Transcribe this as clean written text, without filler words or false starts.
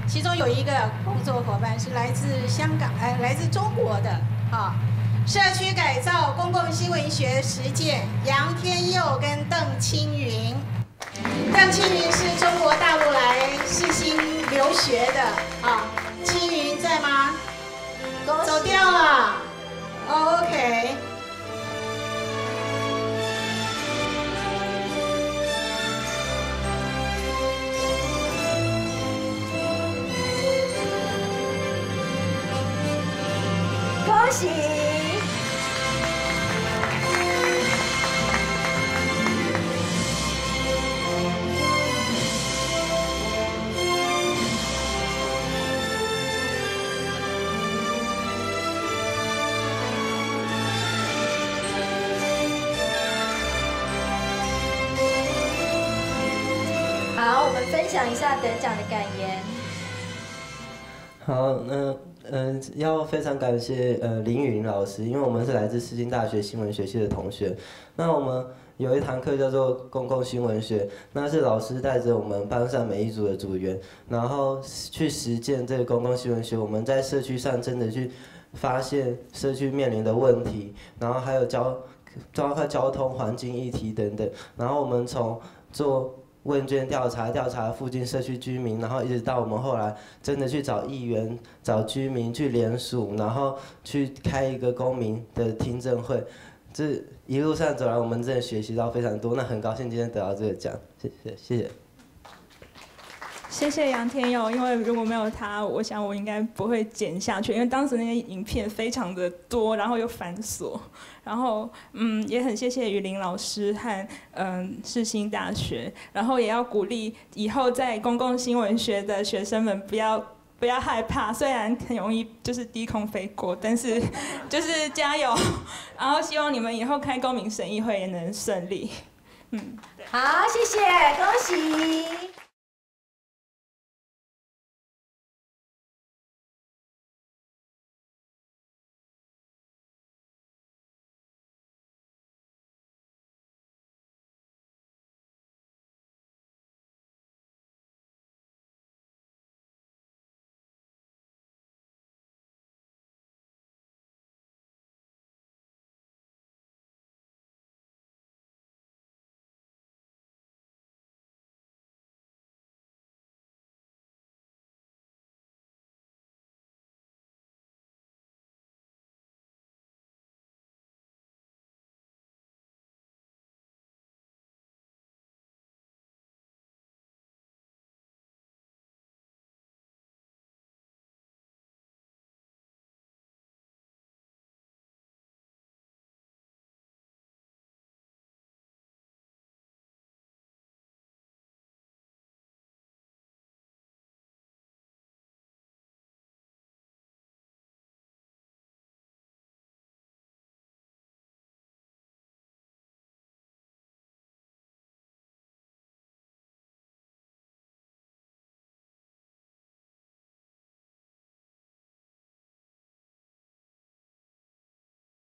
其中有一个工作伙伴是来自香港，来自中国的啊。社区改造公共新闻学实践，杨天佑跟邓青云。邓青云是中国大陆来世新留学的啊。青云在吗？走掉了。哦 OK。 恭喜！好，我们分享一下得奖的感言。 好，要非常感谢林云老师，因为我们是来自世新大学新闻学系的同学。那我们有一堂课叫做公共新闻学，那是老师带着我们班上每一组的组员，然后去实践这个公共新闻学。我们在社区上真的去发现社区面临的问题，然后还有包括交通、环境议题等等。然后我们从做问卷调查附近社区居民，然后一直到我们后来真的去找议员、找居民去联署，然后去开一个公民的听证会。这一路上走来，我们真的学习到非常多。那很高兴今天得到这个奖，谢谢。 谢谢杨天佑，因为如果没有他，我想我应该不会剪下去，因为当时那些影片非常的多，然后又繁琐，然后也很谢谢雨林老师和世新大学，然后也要鼓励以后在公共新闻学的学生们不要害怕，虽然很容易就是低空飞过，但是就是加油，然后希望你们以后开公民审议会也能顺利。 好，谢谢，恭喜。